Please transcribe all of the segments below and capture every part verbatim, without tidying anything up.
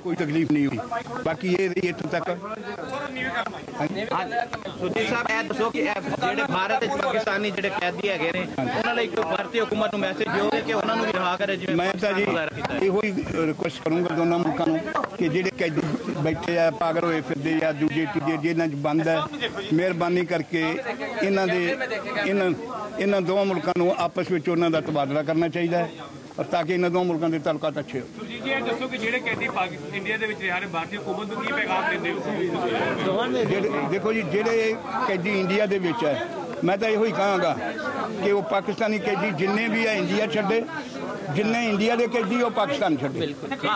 कोई तकलीफ नहीं हुई। बाकी ये रही इतों तक। सुधीर साहब ए दसो कि ਜਿਹੜੇ ਭਾਰਤ ਤੇ ਪਾਕਿਸਤਾਨੀ ਜਿਹੜੇ ਕੈਦੀ ਹੈਗੇ ਨੇ ਉਹਨਾਂ ਲਈ ਕੋਈ ਭਾਰਤੀ ਹੁਕੂਮਤ ਨੂੰ ਮੈਸੇਜ ਦਿਓਗੇ ਕਿ ਉਹਨਾਂ ਨੂੰ ਵੀ ਰਿਹਾ ਕਰੇ ਜਿਵੇਂ ਮੈਂ ਤਾਂ ਜੀ ਇਹੋ ਹੀ ਰਿਕੁਐਸਟ ਕਰੂੰਗਾ ਦੋਨਾਂ ਮੁਲਕਾਂ ਨੂੰ ਕਿ ਜਿਹੜੇ ਕੈਦੀ ਬੈਠੇ ਆ ਪਾਗਲ ਹੋਏ ਫਿਰਦੇ ਆ ਦੂਜੇ ਤੀਜੇ ਜਿਹਨਾਂ 'ਚ ਬੰਦ ਹੈ ਮਿਹਰਬਾਨੀ ਕਰਕੇ ਇਹਨਾਂ ਦੇ ਇਹਨਾਂ ਇਹਨਾਂ ਦੋਵਾਂ ਮੁਲਕਾਂ ਨੂੰ ਆਪਸ ਵਿੱਚ ਉਹਨਾਂ ਦਾ ਤਬਾਦਲਾ ਕਰਨਾ ਚਾਹੀਦਾ ਹੈ और ताकि इन दो मुल्कों के ताल्लुकात अच्छे हो। दसो कि जेडे कैदी इंडिया दे विच रह रहे भारतीय हुकूमत नूं की पैगाम देंदे हो? देखो जी जेडे कैदी इंडिया दे विच है मैं तो यो ही कहांगा कि वो पाकिस्तानी कैदी जिन्ने भी है इंडिया छड्डे जिन्ने इंडिया के कैदी वो पाकिस्तान छड्डे।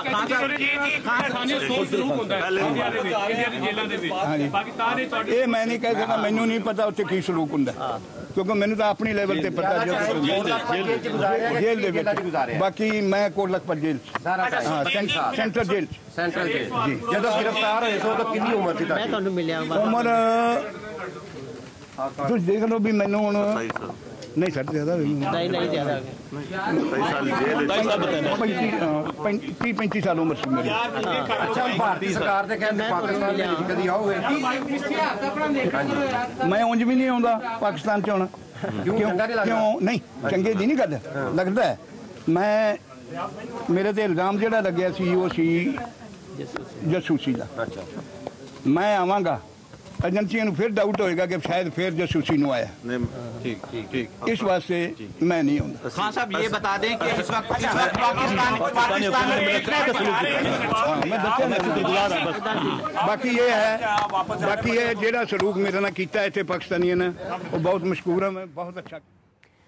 ये मैं नहीं कह सकता मैनू नहीं पता उत्थे की सलूक हुंदा क्योंकि मैनू तो अपनी लेवल से पता जेल दे विच बाकी मैं कोट लखपत जेल हाँ सेंट्रल जेल सेंट्रल जेल जी जदों गिरफ्तार होए सो तो कितनी उम्र थी मैं तुहानू मिलिया उम्र तुम देख लो भी मैनू हुण नहीं सर ज्यादा नहीं नहीं ज्यादा तीस पैंतीस साल उम्र सी मेरी। अच्छा भारतीय सरकार दे कहंदे पाकिस्तान दे विच कदी आओगे? मैं उंज भी नहीं आउंदा पाकिस्तान च होना क्यों क्यों नहीं चंगे दी नहीं गल लगदा है मैं मेरे ते इल्जाम जेड़ा लग्या सी वो सी जासूसी दा। मैं आवांगा एजेंसियों को फिर डाउट होएगा कि शायद फिर जासूसी नु आया ठीक ठीक ठीक इस वास्ते मैं नहीं आऊंगा। खान साहब ये बता दें कि इस वक्त इस वक्त पाकिस्तान पाकिस्तान मैं बाकी ये है बाकी ये जेड़ा सलूक मेरे नाल कीता इत्थे पाकिस्तानियों ने वो बहुत मशहूर है मैं बहुत अच्छा